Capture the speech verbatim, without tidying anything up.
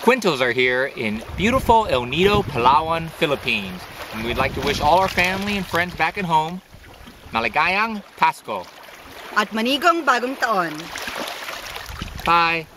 Quintos are here in beautiful El Nido, Palawan, Philippines. And we'd like to wish all our family and friends back at home, Maligayang Pasko. At manigong bagong taon. Bye.